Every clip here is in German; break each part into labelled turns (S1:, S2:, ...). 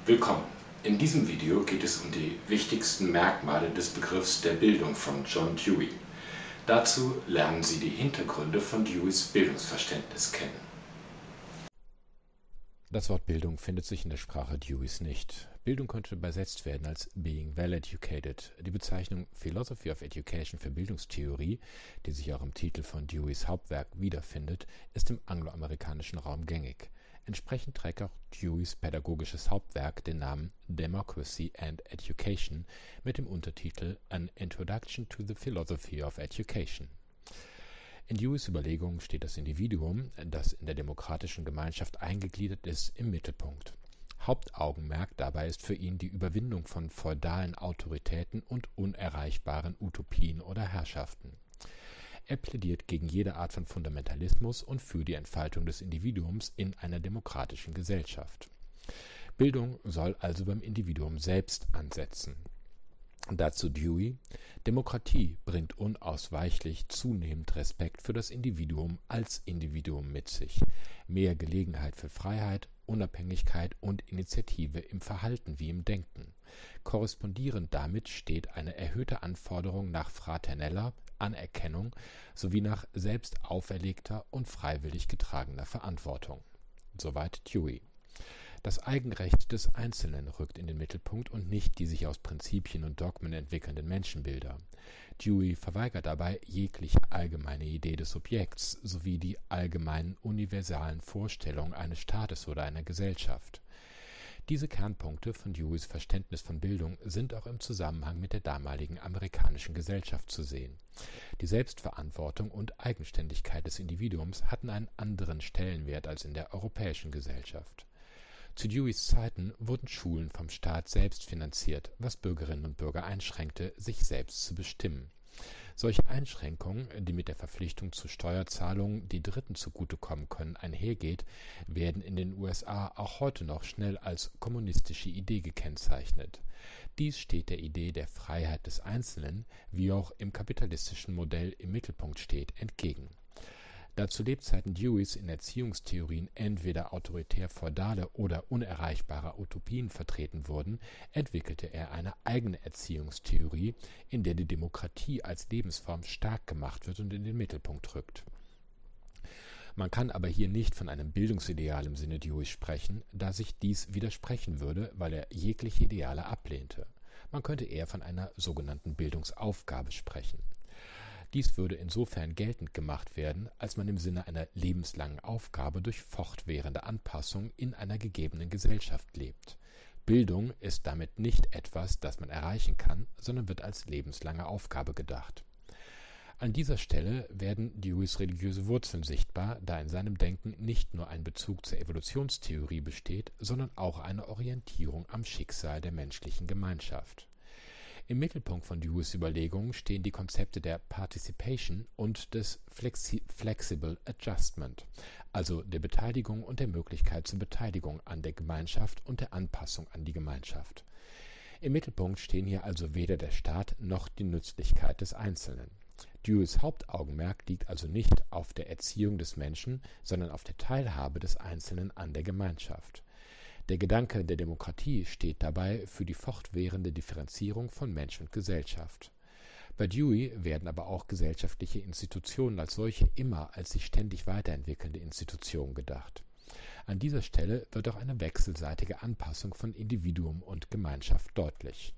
S1: Willkommen! In diesem Video geht es um die wichtigsten Merkmale des Begriffs der Bildung von John Dewey. Dazu lernen Sie die Hintergründe von Deweys Bildungsverständnis kennen.
S2: Das Wort Bildung findet sich in der Sprache Deweys nicht. Bildung könnte übersetzt werden als being well educated. Die Bezeichnung Philosophy of Education für Bildungstheorie, die sich auch im Titel von Deweys Hauptwerk wiederfindet, ist im angloamerikanischen Raum gängig. Entsprechend trägt auch Deweys pädagogisches Hauptwerk den Namen Democracy and Education mit dem Untertitel An Introduction to the Philosophy of Education. In Deweys Überlegungen steht das Individuum, das in der demokratischen Gemeinschaft eingegliedert ist, im Mittelpunkt. Hauptaugenmerk dabei ist für ihn die Überwindung von feudalen Autoritäten und unerreichbaren Utopien oder Herrschaften. Er plädiert gegen jede Art von Fundamentalismus und für die Entfaltung des Individuums in einer demokratischen Gesellschaft. Bildung soll also beim Individuum selbst ansetzen. Dazu Dewey: Demokratie bringt unausweichlich zunehmend Respekt für das Individuum als Individuum mit sich, mehr Gelegenheit für Freiheit, Unabhängigkeit und Initiative im Verhalten wie im Denken. Korrespondierend damit steht eine erhöhte Anforderung nach fraterneller Anerkennung sowie nach selbst auferlegter und freiwillig getragener Verantwortung. Soweit Dewey. Das Eigenrecht des Einzelnen rückt in den Mittelpunkt und nicht die sich aus Prinzipien und Dogmen entwickelnden Menschenbilder. Dewey verweigert dabei jegliche allgemeine Idee des Subjekts sowie die allgemeinen universalen Vorstellungen eines Staates oder einer Gesellschaft. Diese Kernpunkte von Deweys Verständnis von Bildung sind auch im Zusammenhang mit der damaligen amerikanischen Gesellschaft zu sehen. Die Selbstverantwortung und Eigenständigkeit des Individuums hatten einen anderen Stellenwert als in der europäischen Gesellschaft. Zu Deweys Zeiten wurden Schulen vom Staat selbst finanziert, was Bürgerinnen und Bürger einschränkte, sich selbst zu bestimmen. Solche Einschränkungen, die mit der Verpflichtung zu Steuerzahlungen, die Dritten zugutekommen können, einhergeht, werden in den USA auch heute noch schnell als kommunistische Idee gekennzeichnet. Dies steht der Idee der Freiheit des Einzelnen, wie auch im kapitalistischen Modell im Mittelpunkt steht, entgegen. Da zu Lebzeiten Deweys in Erziehungstheorien entweder autoritär-feudale oder unerreichbare Utopien vertreten wurden, entwickelte er eine eigene Erziehungstheorie, in der die Demokratie als Lebensform stark gemacht wird und in den Mittelpunkt rückt. Man kann aber hier nicht von einem Bildungsideal im Sinne Deweys sprechen, da sich dies widersprechen würde, weil er jegliche Ideale ablehnte. Man könnte eher von einer sogenannten Bildungsaufgabe sprechen. Dies würde insofern geltend gemacht werden, als man im Sinne einer lebenslangen Aufgabe durch fortwährende Anpassung in einer gegebenen Gesellschaft lebt. Bildung ist damit nicht etwas, das man erreichen kann, sondern wird als lebenslange Aufgabe gedacht. An dieser Stelle werden Deweys religiöse Wurzeln sichtbar, da in seinem Denken nicht nur ein Bezug zur Evolutionstheorie besteht, sondern auch eine Orientierung am Schicksal der menschlichen Gemeinschaft. Im Mittelpunkt von Deweys Überlegungen stehen die Konzepte der Participation und des Flexible Adjustment, also der Beteiligung und der Möglichkeit zur Beteiligung an der Gemeinschaft und der Anpassung an die Gemeinschaft. Im Mittelpunkt stehen hier also weder der Staat noch die Nützlichkeit des Einzelnen. Deweys Hauptaugenmerk liegt also nicht auf der Erziehung des Menschen, sondern auf der Teilhabe des Einzelnen an der Gemeinschaft. Der Gedanke der Demokratie steht dabei für die fortwährende Differenzierung von Mensch und Gesellschaft. Bei Dewey werden aber auch gesellschaftliche Institutionen als solche immer als sich ständig weiterentwickelnde Institutionen gedacht. An dieser Stelle wird auch eine wechselseitige Anpassung von Individuum und Gemeinschaft deutlich.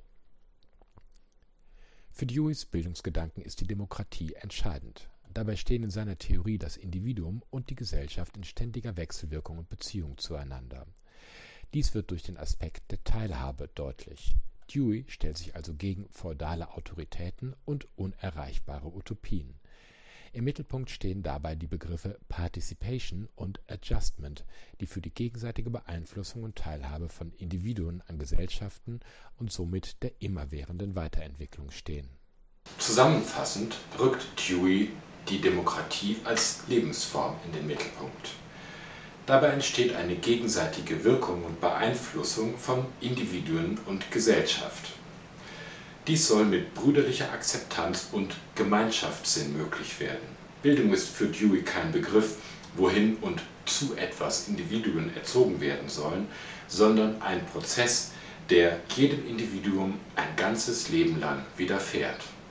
S2: Für Deweys Bildungsgedanken ist die Demokratie entscheidend. Dabei stehen in seiner Theorie das Individuum und die Gesellschaft in ständiger Wechselwirkung und Beziehung zueinander. Dies wird durch den Aspekt der Teilhabe deutlich. Dewey stellt sich also gegen feudale Autoritäten und unerreichbare Utopien. Im Mittelpunkt stehen dabei die Begriffe Participation und Adjustment, die für die gegenseitige Beeinflussung und Teilhabe von Individuen an Gesellschaften und somit der immerwährenden Weiterentwicklung stehen.
S1: Zusammenfassend rückt Dewey die Demokratie als Lebensform in den Mittelpunkt. Dabei entsteht eine gegenseitige Wirkung und Beeinflussung von Individuen und Gesellschaft. Dies soll mit brüderlicher Akzeptanz und Gemeinschaftssinn möglich werden. Bildung ist für Dewey kein Begriff, wohin und zu etwas Individuen erzogen werden sollen, sondern ein Prozess, der jedem Individuum ein ganzes Leben lang widerfährt.